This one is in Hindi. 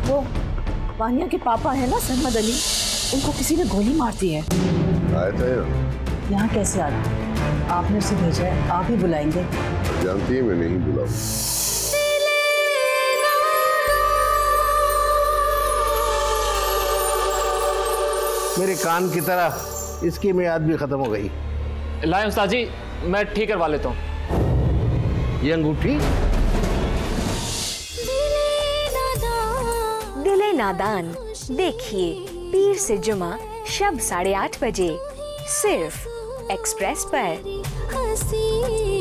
वो वानिया के पापा है ना सहमद अली, उनको किसी ने गोली मार दी है। आया था यहाँ कैसे आ रहा? आपने उसे भेजा है, आप ही बुलाएंगे। जानती है मैं नहीं बुलाऊं। मेरे कान की तरह इसकी मियाद भी खत्म हो गई। लाए उस्ताद जी, मैं ठीक करवा लेता हूँ। ये अंगूठी दिले नादान देखिए पीर से जुमा शब 8:30 बजे सिर्फ एक्सप्रेस पर।